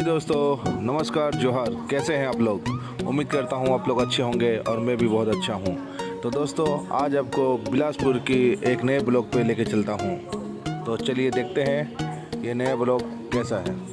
दोस्तों नमस्कार जोहार, कैसे हैं आप लोग। उम्मीद करता हूं आप लोग अच्छे होंगे और मैं भी बहुत अच्छा हूं। तो दोस्तों आज आपको बिलासपुर की एक नए ब्लॉग पे लेके चलता हूं। तो चलिए देखते हैं ये नया ब्लॉग कैसा है।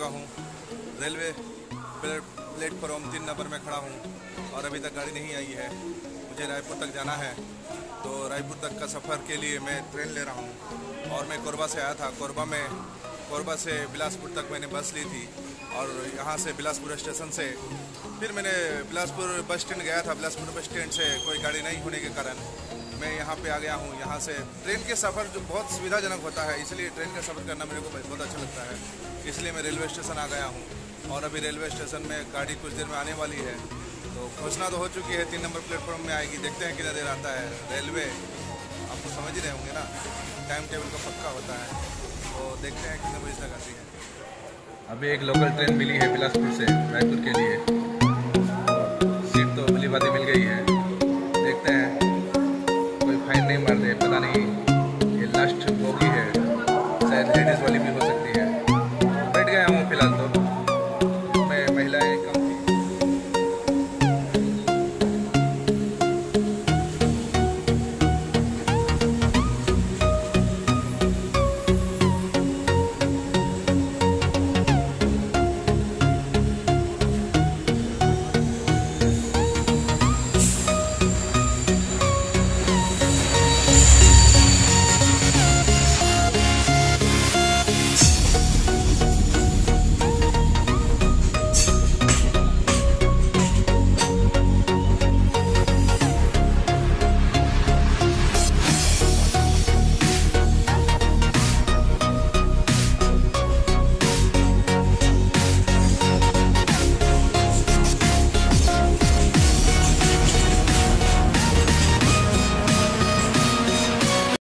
चुका हूँ। रेलवे प्लेटफॉर्म 3 नंबर में खड़ा हूँ और अभी तक गाड़ी नहीं आई है। मुझे रायपुर तक जाना है, तो रायपुर तक का सफ़र के लिए मैं ट्रेन ले रहा हूँ। और मैं कोरबा से आया था। कोरबा से बिलासपुर तक मैंने बस ली थी और यहाँ से बिलासपुर स्टेशन से फिर मैंने बिलासपुर बस स्टैंड गया था। बिलासपुर बस स्टैंड से कोई गाड़ी नहीं होने के कारण मैं यहाँ पे आ गया हूँ। यहाँ से ट्रेन के सफ़र जो बहुत सुविधाजनक होता है, इसलिए ट्रेन का सफ़र करना मेरे को बहुत अच्छा लगता है। इसलिए मैं रेलवे स्टेशन आ गया हूँ और अभी रेलवे स्टेशन में गाड़ी कुछ देर में आने वाली है। तो घोषणा तो हो चुकी है, 3 नंबर प्लेटफॉर्म में आएगी। देखते हैं कितना देर आता है। रेलवे आपको समझ ही रहे होंगे ना, टाइम टेबल का पक्का होता है। तो देखते हैं कितने बजे तक आती है। अभी एक लोकल ट्रेन मिली है बिलासपुर से रायपुर के लिए। सीट तो भली भांति मिल गई है। देखते हैं कोई फाइन नहीं मार दे, पता नहीं